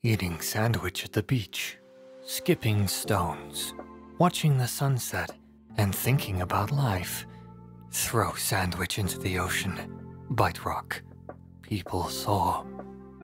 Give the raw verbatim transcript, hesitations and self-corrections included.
Eating sandwich at the beach, skipping stones, watching the sunset, and thinking about life. Throw sandwich into the ocean, bite rock. People saw.